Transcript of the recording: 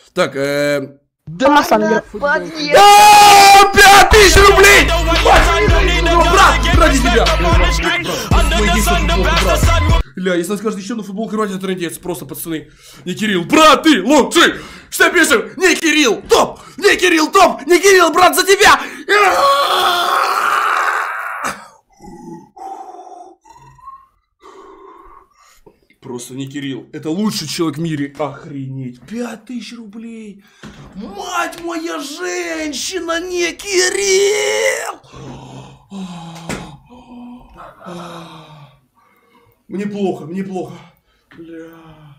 Так, Да, да, 5000 рублей! Брат, ради тебя! Ля, если он скажет еще на футбол рвать, это трындец, просто, пацаны. Не Кирилл, брат, ты лучший! Что пишем? Не Кирилл, топ! Не Кирилл, топ! Не Кирилл, брат, за тебя! Просто не Кирилл. Это лучший человек в мире. Охренеть. 5000 рублей. Мать моя женщина, не Кирилл. Мне плохо, мне плохо. Бля.